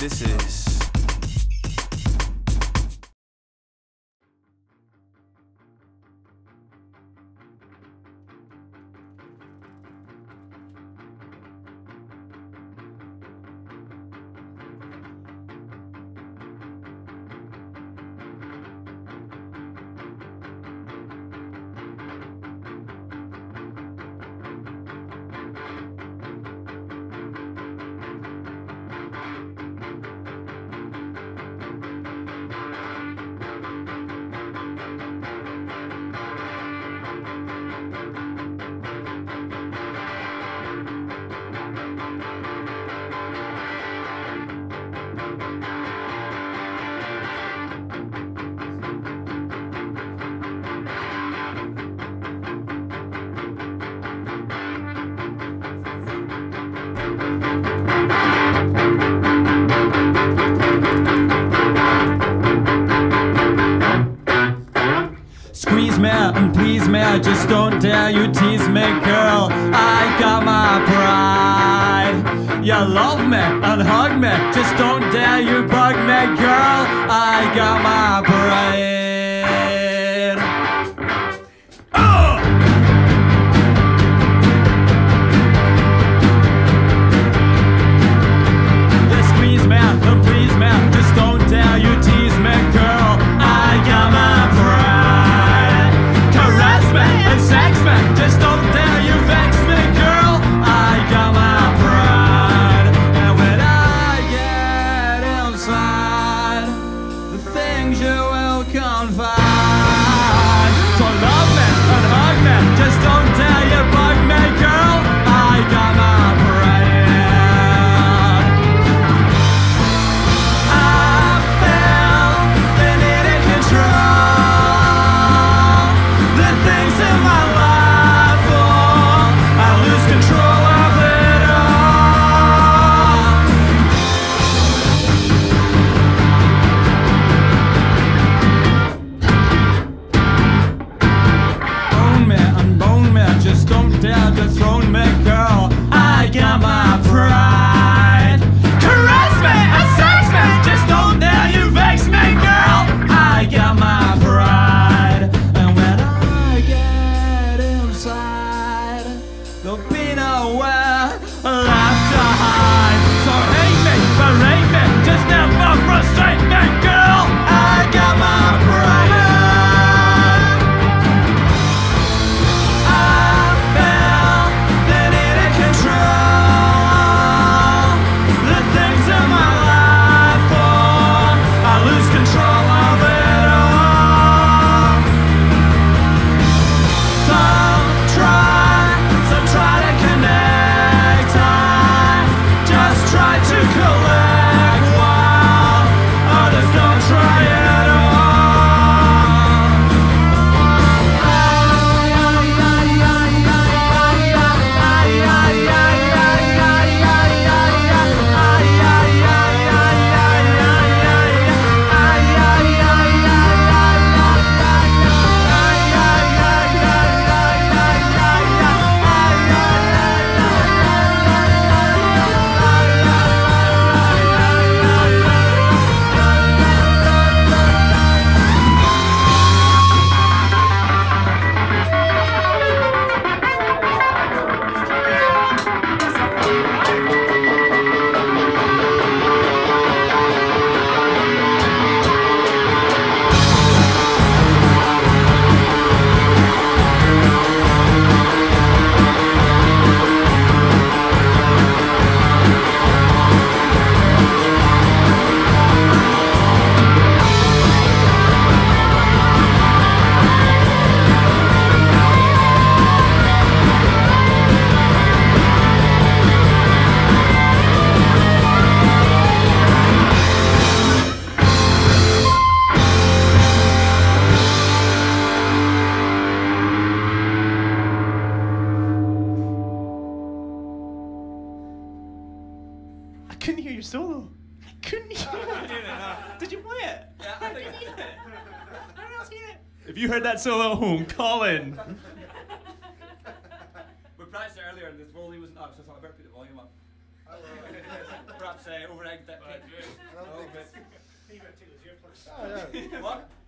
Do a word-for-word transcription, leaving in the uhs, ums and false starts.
this is. Squeeze me and please me, just don't dare you tease me, girl. I got my pride. You love me and hug me, just don't dare you bug me, girl. I got my pride. Oh! You squeeze me and please me, just don't dare you tease me, girl. I got my pride. Caress me and sex me, just don't dare you vex me, girl. I got my pride. And when I get inside, the things you will confide. So love me and hug me, just don't dare you bug me, girl. I got my pride. I feel the need to control the things in my life, oh, I lose control of it all. Own me and bone me, just don't dare dethrone me, girl. I got my pride. Caress me and sex me, just don't dare you vex me, girl. I got my pride. And when I get inside, there'll be nowhere left to hide. So hate me, berate me, just never frustrate me, girl. I got my pride. I feel the need to control the things in my life, oh, I lose control of it all. Some try, some try to connect, I just try to collect, while others don't try at all. I couldn't hear your solo. I couldn't hear it. Did you play it? Yeah, I think I did it. Everyone else hear it? If you heard that solo at home, call in. we practiced it earlier and this volume wasn't up, so I thought I better put the volume up. Perhaps uh, over-egged that. I don't think it's... You better take those earplugs. Oh, yeah. What?